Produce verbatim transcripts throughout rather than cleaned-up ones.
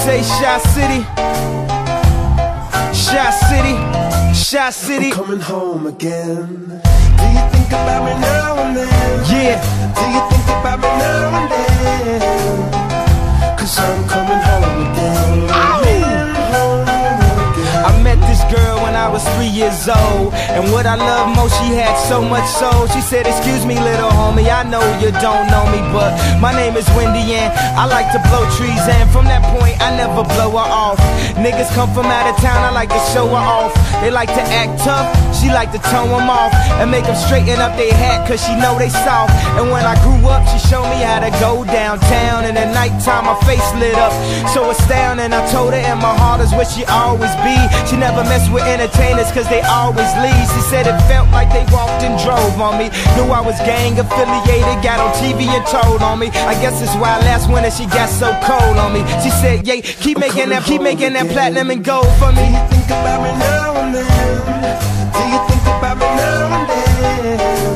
say Shy City, Shy City, Shy City. I'm coming home again. Do you think about me now and then? Yeah. Do you think about me now and then? Cause I'm coming home again. I met this girl when I was three years old, and what I love most, she had so much soul. She said, excuse me little homie, I know you don't know me, but my name is Wendy and I like to blow trees. And from that point I never blow her off. Niggas come from out of town, I like to show her off. They like to act tough, she like to tone them off and make them straighten up their hat, cause she know they soft. And when I grew up, she showed me how to go downtown, and at nighttime my face lit up so astounding. I told her, and my heart is where she always be. She never messed with entertainers cause they always leave. She said it felt like they walked and drove on me. Knew I was gang affiliated, got on T V and told on me. I guess it's why last winter she got so cold on me. She said, yeah, keep I'm making that, keep making again. that platinum and gold for me. Do you think about me now and then? Do you think about me now and then?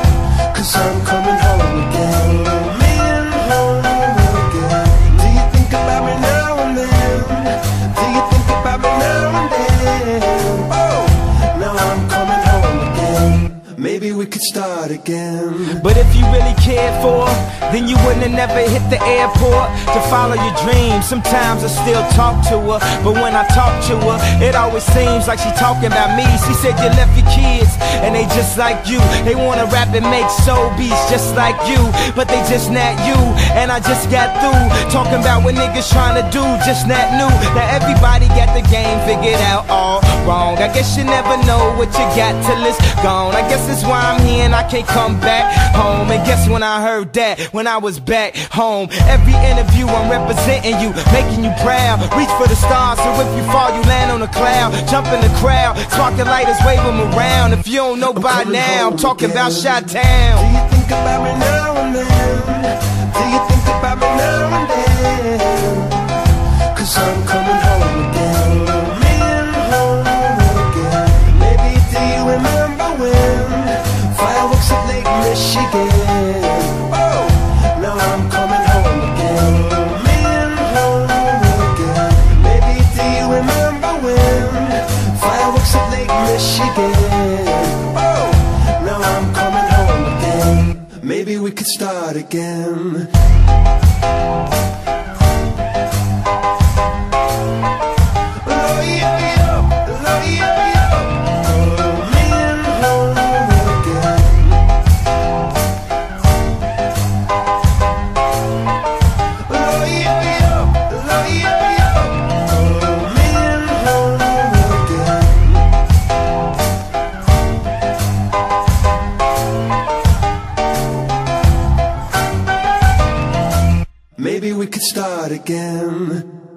Cause I'm coming home again. Coming home again. Do you think about me now and then? Do you think about me now and then? Oh, now I'm coming home again. Maybe we could start again. But if you really cared for her, then you wouldn't have never hit the airport to follow your dreams. Sometimes I still talk to her, but when I talk to her, it always seems like she talking about me. She said you left your kids, and they just like you. They wanna rap and make soul beats just like you, but they just not you. And I just got through talking about what niggas trying to do, just not new. Now everybody got the game figured out all wrong. I guess you never know what you got till it's gone. I guess that's why I'm here and I can't come back home. And guess when I heard that, when I was back home. Every interview I'm representing you, making you proud. Reach for the stars, so if you fall you land on a cloud. Jump in the crowd, sparking lighters, wave them around. If you don't know by now, I'm talking about Chi-Town. Do you think about me now and then? Do you think about me now and then? Cause I'm coming home again. Coming home again. Maybe do you remember when fireworks at Lake Michigan? Oh, now I'm coming home again. Coming home again. Maybe do you remember when fireworks at Lake Michigan? Oh, now I'm coming home again. Maybe we could start again. Oh, yeah, yeah. Oh, yeah, yeah. Coming home again. Oh, yeah, yeah. Oh, yeah, yeah. Coming home again. Maybe we could start again.